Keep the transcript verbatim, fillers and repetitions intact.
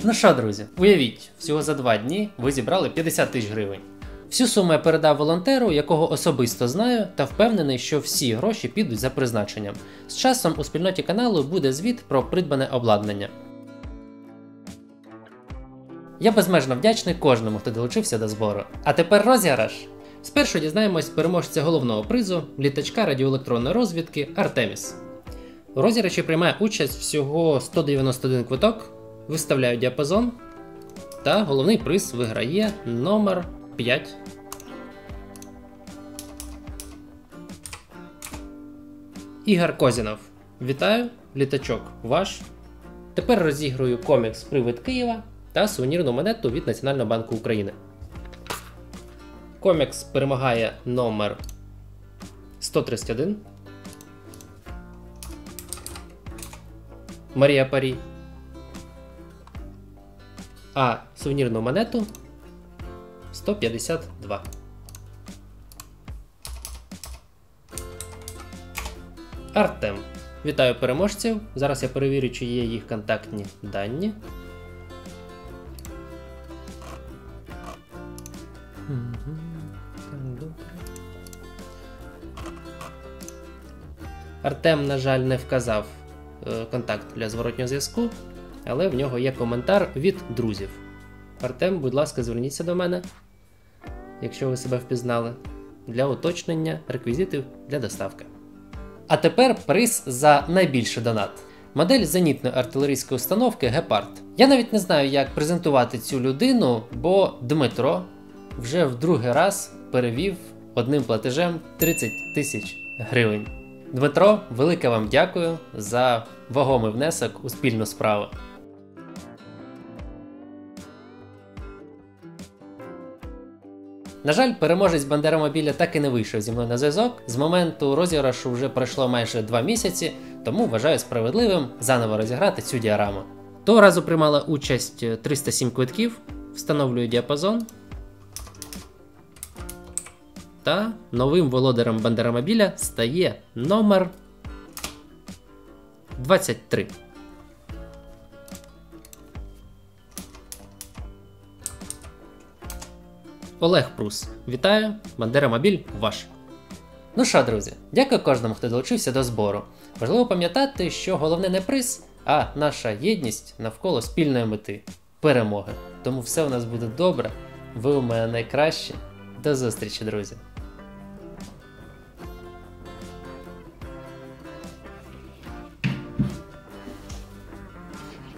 Ну що, друзі, уявіть, всього за два дні ви зібрали п'ятдесят тисяч гривень. Всю суму я передав волонтеру, якого особисто знаю, та впевнений, що всі гроші підуть за призначенням. З часом у спільноті каналу буде звіт про придбане обладнання. Я безмежно вдячний кожному, хто долучився до збору. А тепер розіграш! Спершу дізнаємось переможця головного призу – літачка радіоелектронної розвідки Артеміс. У розіграші приймає участь всього сто дев'яносто один квиток, виставляю діапазон, та головний приз виграє номер п'ять. Ігор Козінов. Вітаю, літачок ваш. Тепер розіграю комікс «Привид Києва» та сувенірну монету від Національного банку України. Комікс перемагає номер сто тридцять один. Марія Парі. А сувенірну монету сто п'ятдесят два. Артем. Вітаю переможців. Зараз я перевірю, чи є їх контактні дані. Артем, на жаль, не вказав контакт для зворотнього зв'язку, але в нього є коментар від друзів. Артем, будь ласка, зверніться до мене, якщо ви себе впізнали, для уточнення реквізитів для доставки. А тепер приз за найбільший донат. Модель зенітної артилерійської установки Гепард. Я навіть не знаю, як презентувати цю людину, бо Дмитро вже в другий раз перевів одним платежем тридцять тисяч гривень. Дмитро, велике вам дякую за вагомий внесок у спільну справу. На жаль, переможець Бандеромобіля так і не вийшов зі мною на зв'язок. З моменту розіграшу вже пройшло майже два місяці, тому вважаю справедливим заново розіграти цю діораму. Того разу приймала участь триста сім квитків, встановлюю діапазон. Та новим володарем Бандеромобіля стає номер двадцять три. Олег Прус. Вітаю, Бандеромобіль ваш. Ну що, друзі, дякую кожному, хто долучився до збору. Важливо пам'ятати, що головне не приз, а наша єдність навколо спільної мети – перемоги. Тому все у нас буде добре, ви у мене найкращі. До зустрічі, друзі!